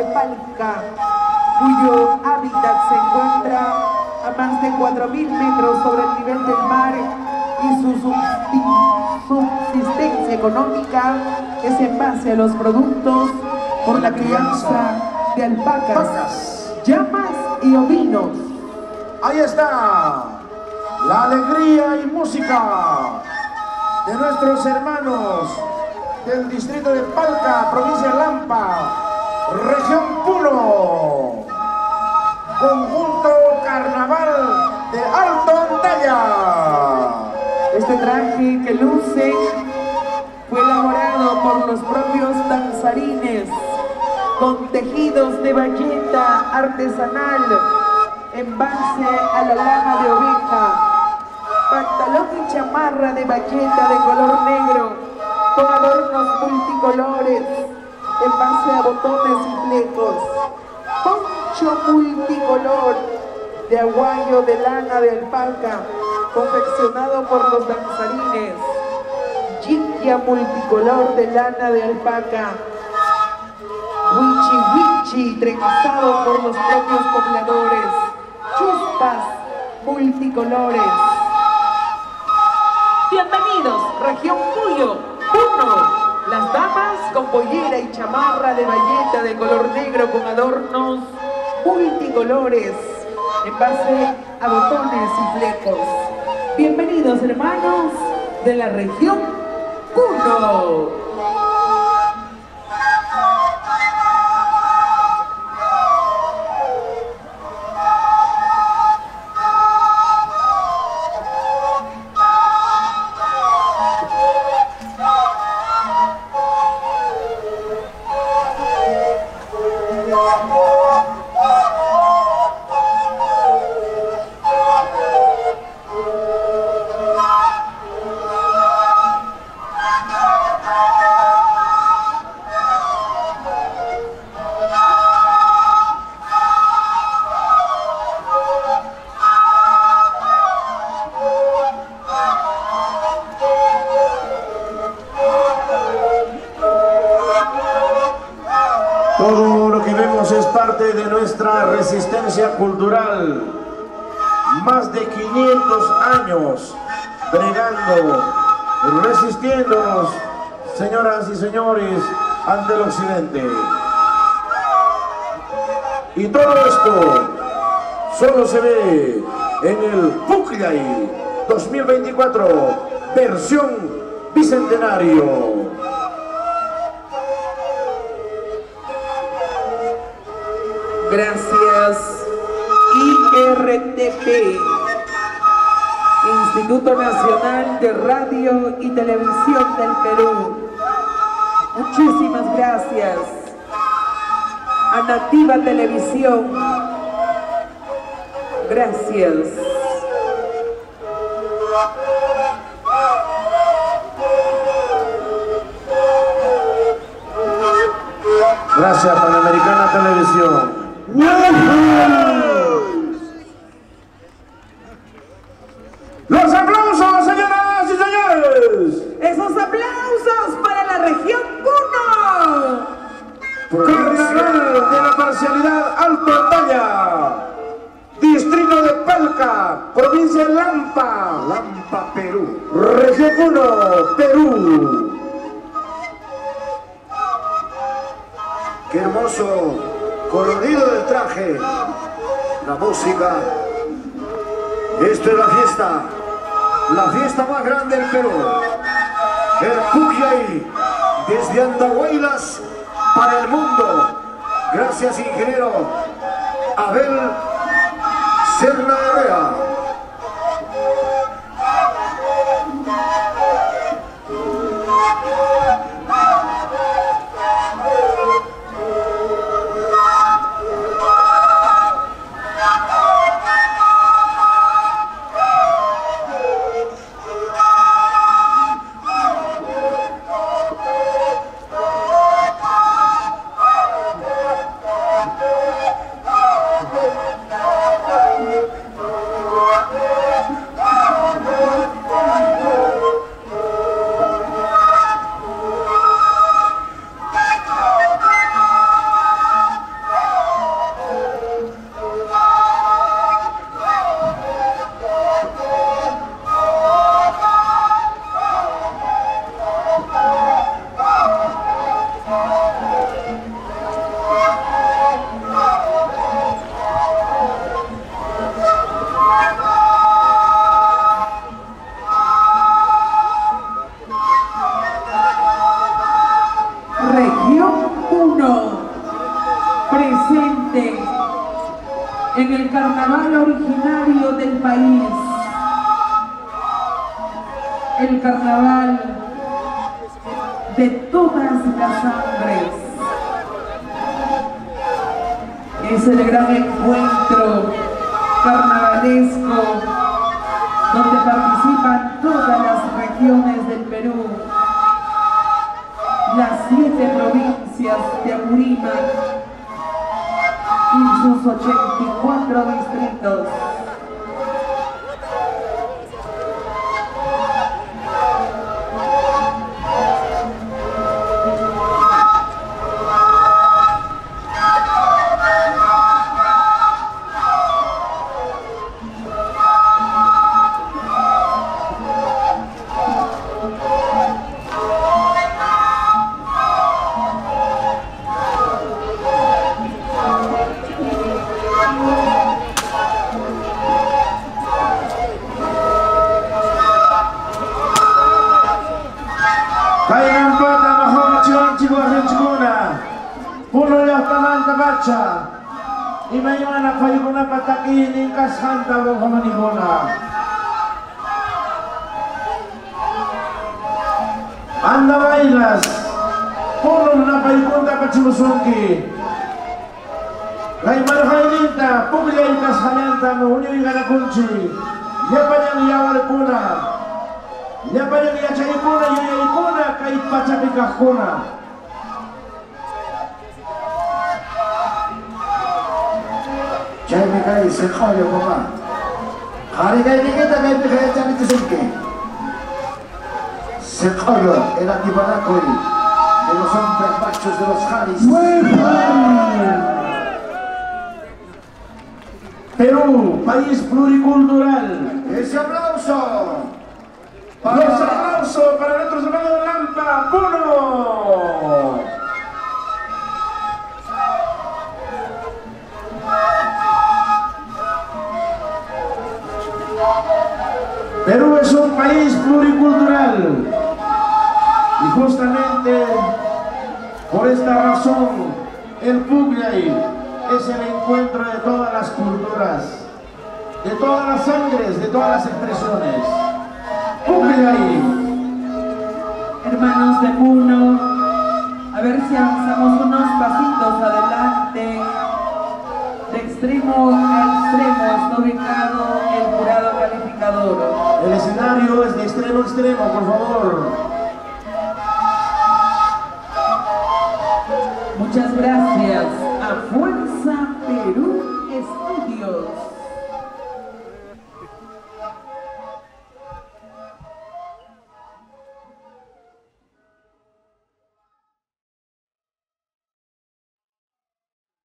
de Palca, cuyo hábitat se encuentra a más de 4.000 metros sobre el nivel del mar y su subsistencia económica es en base a los productos por la crianza de alpacas, llamas y ovinos. Ahí está la alegría y música de nuestros hermanos del distrito de Palca, provincia de Lampa, región Puno, conjunto Carnaval de Alto Antalla. Este traje que luce fue elaborado por los propios danzarines con tejidos de bayeta artesanal en base a la lana de oveja, pantalón y chamarra de bayeta de color negro con adornos multicolores en base a botones y flecos, poncho multicolor de aguayo de lana de alpaca confeccionado por los danzarines, jinja multicolor de lana de alpaca, wichi wichi trenzado por los propios pobladores, chuspas multicolores. Bienvenidos, región Puyo, Puno. Las damas con pollera y chamarra de bayeta de color negro con adornos multicolores en base a botones y flecos. Bienvenidos, hermanos de la región Puno. Todo lo que vemos es parte de nuestra resistencia cultural. Más de 500 años bregando, resistiéndonos, señoras y señores, ante el occidente. Y todo esto solo se ve en el Pucllay 2024, versión bicentenario. Gracias, IRTP, Instituto Nacional de Radio y Televisión del Perú. Muchísimas gracias a Nativa Televisión. Gracias. Gracias, Panamericana Televisión. ¡Los aplausos, señoras y señores! ¡Esos aplausos para la región Puno! Carnaval de la Parcialidad Alto Antalla, distrito de Palca, provincia de Lampa, Lampa, Perú, región Puno, Perú. Qué hermoso colorido del traje, la música. Esto es la fiesta más grande del Perú, el Pucllay, desde Andahuaylas para el mundo. Gracias, ingeniero Abel Serna Herrera. presente en el carnaval originario del país, el carnaval de todas las sangres. Es el gran encuentro carnavalesco donde participan todas las regiones del Perú, las 7 provincias de Apurímac y sus 84 distritos. Imayana payukuna patakin ingkas hanta bohamanigona. Anda bailas, puno na payukunda pachimusunki. Laimar hailinta, puglia ingkas hayanta mohunyo igana kunchi. Yapanyang yawal kuna, yapanyang yachay kuna, yayay kuna, kay pachapikah kuna. Jai Mikai Sekhoyo Papa. Hari kali kita kaya kaya cari tu sengke. Sekhoyo era tibana koi. De los hombres machos de los Jaris. Perú, país pluricultural. Ese aplauso. Los aplausos para nuestros hermanos de Lampa, Puno. Perú es un país pluricultural y justamente por esta razón el Pugliay es el encuentro de todas las culturas, de todas las sangres, de todas las expresiones. Pugliay. Hermanos de Puno, a ver si avanzamos unos pasitos adelante. De extremo a extremo está ubicado el jurado calificador. El escenario es de extremo a extremo, por favor. Muchas gracias. A fuerza.